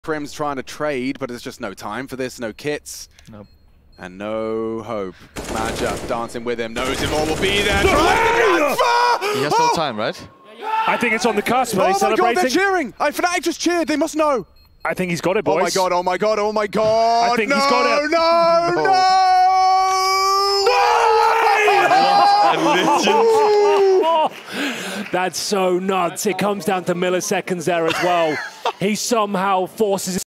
krimz trying to trade, but there's just no time for this, no kits. Nope. And no hope. Manja dancing with him, knows him all will be there. He has no time, right? I think it's on the cusp. Are they Oh my celebrating? god, they're cheering! Fnatic just cheered, they must know. I think he's got it, boys. Oh my god, oh my god, oh my god. I think he's got it. No, no, no! That's so nuts. It comes down to milliseconds there as well. He somehow forces